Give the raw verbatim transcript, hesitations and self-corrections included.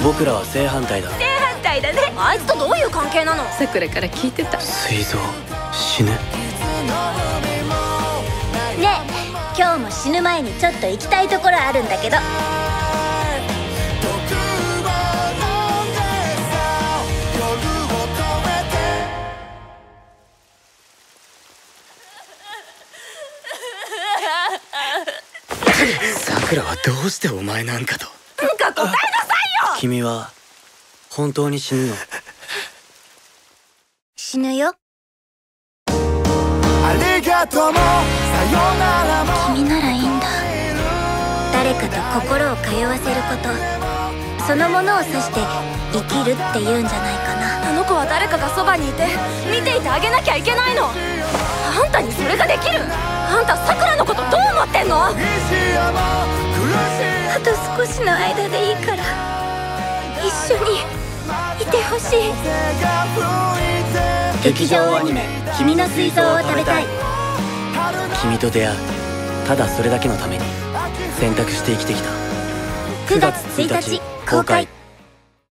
僕らは正反対だ。 正反対だね。あいつとどういう関係なの？ さくらから聞いてた。 膵臓死ぬ。 ねえ、今日も死ぬ前にちょっと行きたいところあるんだけど。 さくらはどうしてお前なんかと。 なんか答えなさいよ。 君は本当に死ぬの？ 死ぬよ。 ありがとうもさよならも。 君ならいいんだ。誰かと心を通わせること、そのものを指して生きるって言うんじゃないかな。あの子は誰かがそばにいて見ていてあげなきゃいけないの。あんたにそれができる？あんたさくらのことどう思ってんの？あと少しの間でいいから一緒にいてほしい。劇場アニメ「君の膵臓を食べたい」。 君と出会う、ただそれだけのために選択して生きてきた。 くがつついたち公開。